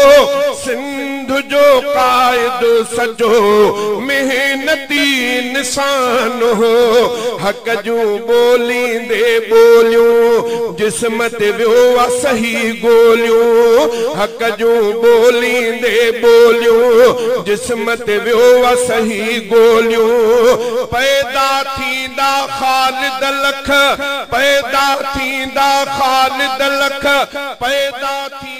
सिंध जो कायद सजो मेहनती इंसान हो हक जूं बोलींदे बोलियूं जिस्म ते वियो सही गोलियूं हक जूं बोलींदे बोलियूं जिस्म ते वियो सही गोलियूं पैदा थींदा ख़ालिद लख पैदा थींदा ख़ालिद लख पैदा थी